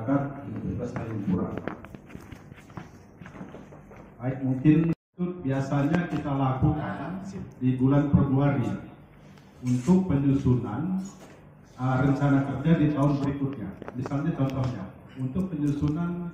masyarakat Universitas Tanjung Pura. Baik, mungkin itu biasanya kita lakukan di bulan Februari untuk penyusunan rencana kerja di tahun berikutnya. Misalnya contohnya, untuk penyusunan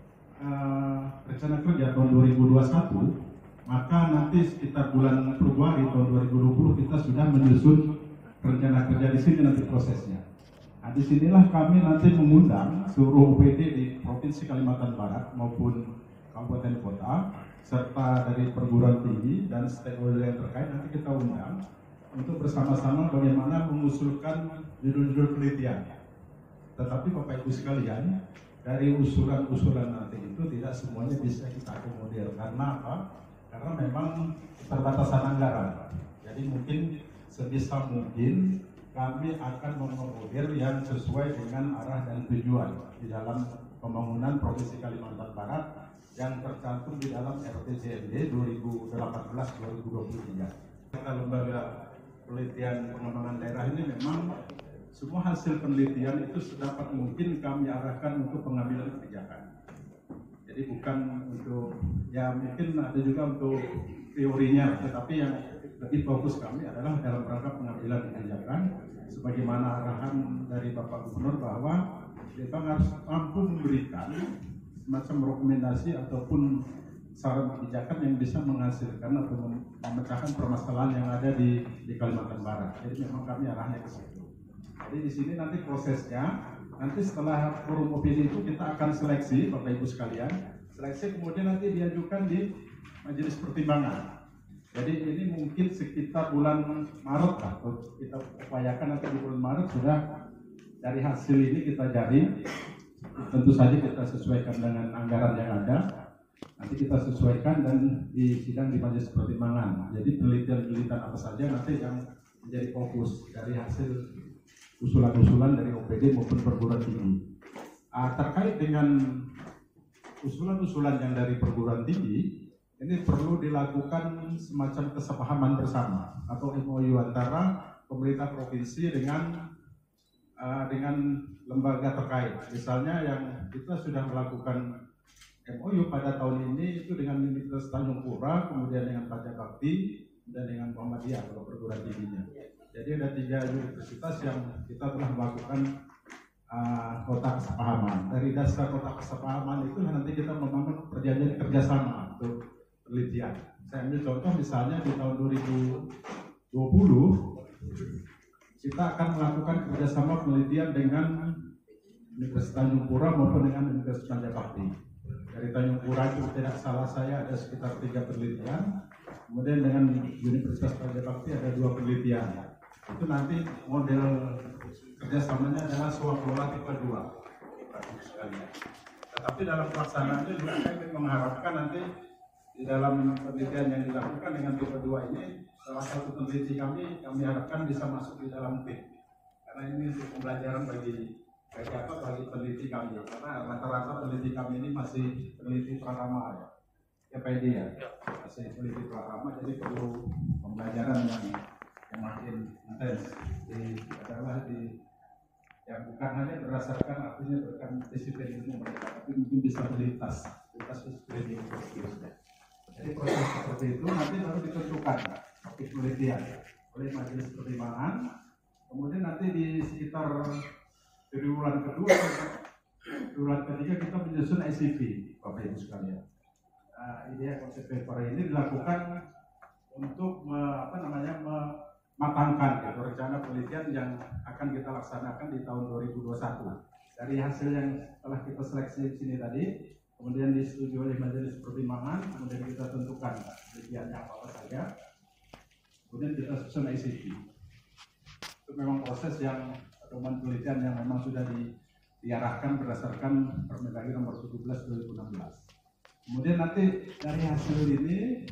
rencana kerja tahun 2021, maka nanti sekitar bulan Februari tahun 2020 kita sudah menyusun rencana kerja di sini nanti prosesnya. Nah, disinilah kami nanti mengundang seluruh OPD di Provinsi Kalimantan Barat maupun kabupaten kota, serta dari perguruan tinggi dan stakeholder yang terkait nanti kita undang untuk bersama-sama bagaimana mengusulkan judul-judul penelitian. Tetapi Bapak Ibu sekalian, dari usulan-usulan nanti itu tidak semuanya bisa kita akomodir. Karena apa? Karena memang keterbatasan anggaran. Jadi mungkin sebisa mungkin kami akan mengakomodir yang sesuai dengan arah dan tujuan di dalam pembangunan Provinsi Kalimantan Barat yang tercantum di dalam RPJMD 2018-2023. Kita lembaga penelitian pengembangan daerah ini memang semua hasil penelitian itu sedapat mungkin kami arahkan untuk pengambilan kebijakan. Jadi bukan untuk, ya mungkin ada juga untuk teorinya, tetapi yang lebih fokus kami adalah dalam rangka pengambilan kebijakan sebagaimana arahan dari Bapak Gubernur bahwa kita harus mampu memberikan semacam rekomendasi ataupun saran kebijakan yang bisa menghasilkan atau memecahkan permasalahan yang ada di Kalimantan Barat. Jadi memang kami arahnya ke situ. Jadi di sini nanti prosesnya, nanti setelah forum opini itu kita akan seleksi Bapak Ibu sekalian, seleksi kemudian nanti diajukan di majelis pertimbangan. Jadi ini mungkin sekitar bulan Maret lah, kita upayakan nanti di bulan Maret sudah dari hasil ini kita jaring. Tentu saja kita sesuaikan dengan anggaran yang ada. Nanti kita sesuaikan dan disidang di majelis pertimbangan. Jadi penelitian-penelitian apa saja nanti yang menjadi fokus dari hasil usulan-usulan dari OPD maupun perguruan tinggi. Terkait dengan usulan-usulan yang dari perguruan tinggi, ini perlu dilakukan semacam kesepahaman bersama atau MOU antara pemerintah provinsi dengan lembaga terkait. Misalnya yang kita sudah melakukan MOU pada tahun ini itu dengan Universitas Tanjung Pura, kemudian dengan Pancabakti, dan dengan Muhammadiyah atau perguruan tingginya. Jadi ada 3 universitas yang kita telah melakukan kota kesepahaman. Dari dasar kota kesepahaman itu nanti kita membangun perjanjian kerjasama untuk penelitian. Saya ambil contoh misalnya di tahun 2020 kita akan melakukan kerjasama penelitian dengan Universitas Tanjung Pura maupun dengan Universitas Pancabakti. Dari Tanjung Pura itu tidak salah saya ada sekitar 3 penelitian, kemudian dengan Universitas Pancabakti ada 2 penelitian. Itu nanti model kerjasamanya adalah swaklola tipe 2. Tetapi dalam pelaksanaannya juga kami mengharapkan nanti di dalam penelitian yang dilakukan dengan tipe 2 ini, salah satu peneliti kami harapkan bisa masuk di dalam tim. Karena ini untuk pembelajaran bagi peneliti kami. Karena rata-rata peneliti kami ini masih peneliti pratama ya PD ya. Masih peneliti pratama, jadi perlu pembelajaran yang makin intens. Yang bukan hanya berdasarkan artinya bukan disiplin ilmu mereka, tapi mungkin bisa lintas disiplin ilmu seterusnya. Jadi proses seperti itu nanti baru ditentukan topik penelitian oleh majelis pertimbangan. Kemudian nanti di sekitar triwulan kedua, triwulan ketiga kita menyusun ICP, Bapak Ibu sekalian. Ide konsep paper ini dilakukan untuk mematangkan gitu, rencana penelitian yang akan kita laksanakan di tahun 2021. Dari hasil yang telah kita seleksi di sini tadi, kemudian disetujui oleh majelis pertimbangan, kemudian kita tentukan penelitiannya apa saja, kemudian kita susun ICP. Itu memang proses yang dokumen penelitian yang memang sudah diarahkan berdasarkan Permendagri nomor 17/2016. Kemudian nanti dari hasil ini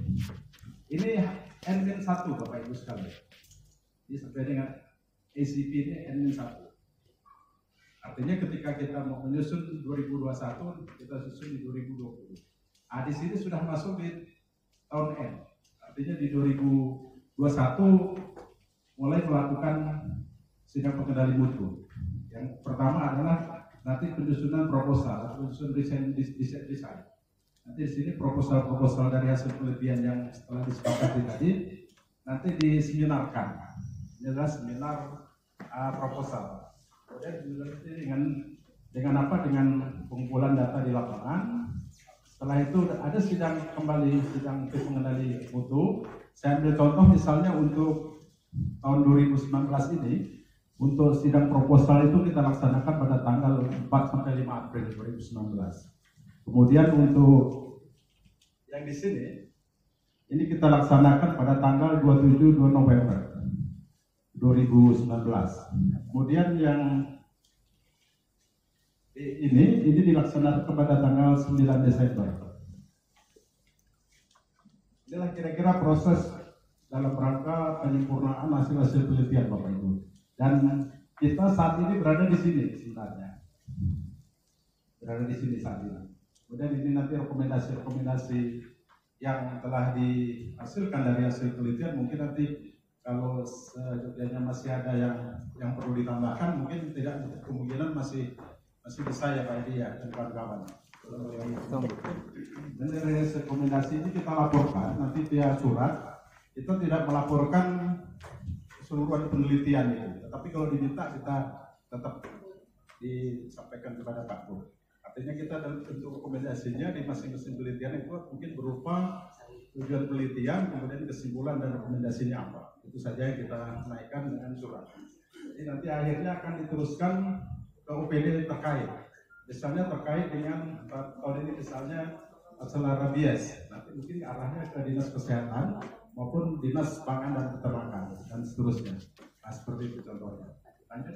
N-1 Bapak Ibu sekalian. Ini sampai dengan ACP ini N-1. Artinya ketika kita mau menyusun 2021, kita susun di 2020. Di sini sudah masuk di tahun N. Artinya di 2021 mulai melakukan sidang pengendali mutu. Yang pertama adalah nanti penyusunan proposal, penyusunan desain. Nanti di sini proposal dari hasil penelitian yang setelah disepakati tadi nanti diseminarkan, jelas seminar proposal. Kemudian dengan apa? Dengan pengumpulan data di lapangan. Setelah itu ada sidang pengendali mutu. Saya ambil contoh misalnya untuk tahun 2019 ini, untuk sidang proposal itu kita laksanakan pada tanggal 4 sampai 5 April 2019. Kemudian untuk yang di sini, ini kita laksanakan pada tanggal 27 November 2019. Kemudian yang ini dilaksanakan pada tanggal 9 Desember. Inilah kira-kira proses dalam rangka penyempurnaan hasil-hasil penelitian Bapak Ibu. Dan kita saat ini berada di sini sebenarnya. Berada di sini saat ini. Kemudian ini nanti rekomendasi yang telah dihasilkan dari hasil penelitian, mungkin nanti kalau sejujurnya masih ada yang perlu ditambahkan, mungkin tidak kemungkinan masih bisa ya Pak Edi ya dan kawan-kawan. Dan dari rekomendasi ini kita laporkan nanti via surat. Kita tidak melaporkan keseluruhan penelitian itu, tetapi kalau diminta kita tetap disampaikan kepada Pak Guru. Artinya kita dalam bentuk rekomendasinya di masing-masing penelitian itu mungkin berupa tujuan penelitian, kemudian kesimpulan dan rekomendasinya apa. Itu saja yang kita naikkan dengan surat. Jadi nanti akhirnya akan diteruskan ke OPD terkait. Misalnya terkait dengan tahun ini misalnya masalah rabies. Nanti mungkin arahnya ke Dinas Kesehatan maupun Dinas Pangan dan Peternakan dan seterusnya. Nah, seperti itu contohnya. Lanjut.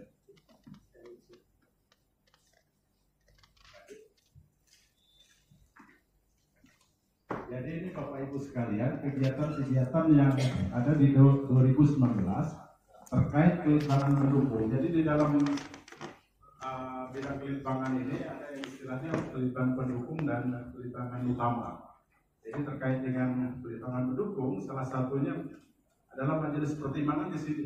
Jadi ini Bapak Ibu sekalian, kegiatan-kegiatan yang ada di 2019 terkait kelitaran mendukung. Jadi di dalam bidang kelitaran ini ada yang istilahnya kelitaran pendukung dan kelitaran utama. Jadi terkait dengan kelitaran mendukung, salah satunya adalah majelis pertimbangan di sini.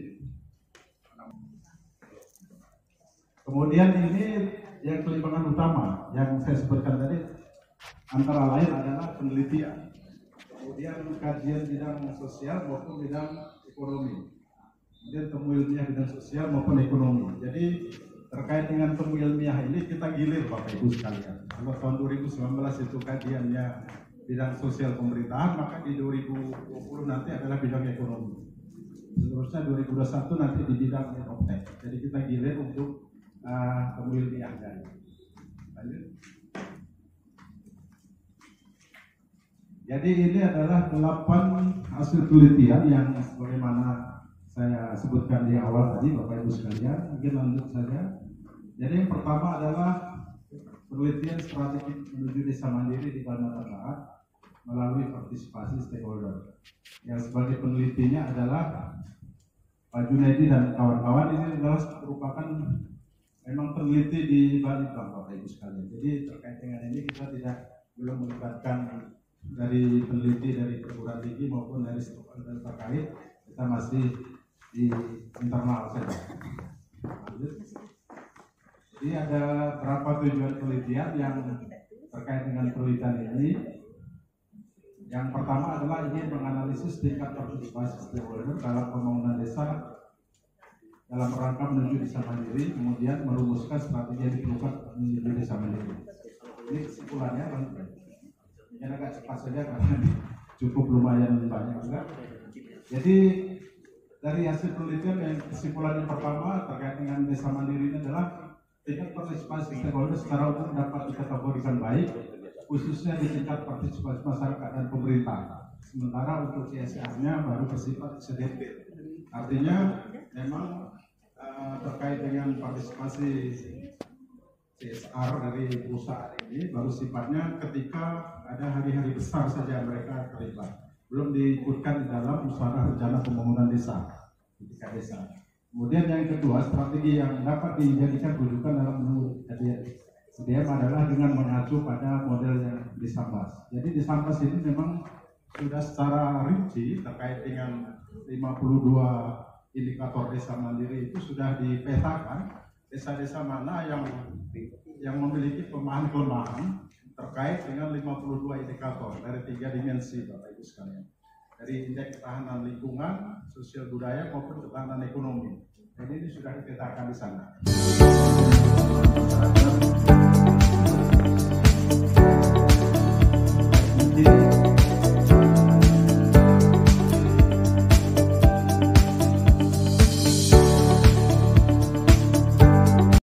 Kemudian ini yang kelitaran utama yang saya sebutkan tadi antara lain adalah penelitian, kemudian kajian bidang sosial maupun bidang ekonomi, kemudian temu ilmiah bidang sosial maupun ekonomi. Jadi terkait dengan temu ilmiah ini kita gilir Bapak Ibu sekalian. Kalau tahun 2019 itu kajiannya bidang sosial pemerintahan, maka di 2020 nanti adalah bidang ekonomi. Seterusnya 2021 nanti di bidang edtech. Jadi kita gilir untuk temu ilmiahnya. Lanjut. Jadi ini adalah 8 hasil penelitian yang sebagaimana saya sebutkan di awal tadi Bapak Ibu sekalian. Mungkin lanjut saja. Jadi yang pertama adalah penelitian strategi menuju desa mandiri di Kalimantan Barat melalui partisipasi stakeholder. Yang sebagai penelitinya adalah Pak Junaidi dan kawan-kawan. Ini adalah merupakan memang peneliti di Balitbang Bapak Ibu sekalian. Jadi terkait dengan ini kita belum melibatkan dari peneliti dari perguruan tinggi maupun dari stakeholder terkait, kita masih di internal saja. Jadi ada berapa tujuan penelitian yang terkait dengan penelitian ini. Yang pertama adalah ingin menganalisis tingkat partisipasi stakeholder dalam pembangunan desa dalam rangka menuju desa mandiri, kemudian merumuskan strategi yang diperlukan menuju desa mandiri. Ini kesimpulannya kan? Ini agak cepat saja karena cukup lumayan banyak juga. Jadi dari hasil penelitian yang kesimpulan yang pertama terkait dengan desa mandiri ini adalah tingkat partisipasi stakeholder secara umum dapat dikategorikan baik, khususnya di tingkat partisipasi masyarakat dan pemerintah. Sementara untuk CSR-nya baru bersifat sedikit. Artinya memang terkait dengan partisipasi CSR dari perusahaan ini baru sifatnya ketika ada hari-hari besar saja mereka terlibat, belum diikutkan di dalam musyawarah rencana pembangunan desa ketika desa. Kemudian yang kedua, strategi yang dapat dijadikan rujukan dalam menurut SDM adalah dengan mengacu pada model yang di Sambas. Jadi di Sambas ini memang sudah secara rinci terkait dengan 52 indikator desa mandiri itu sudah dipetakan desa-desa mana yang yang memiliki pemahaman kelemahan terkait dengan 52 indikator dari 3 dimensi, Bapak Ibu sekalian. Dari indeks ketahanan lingkungan, sosial budaya maupun ketahanan ekonomi. Dan ini sudah dipetakan di sana. Mungkin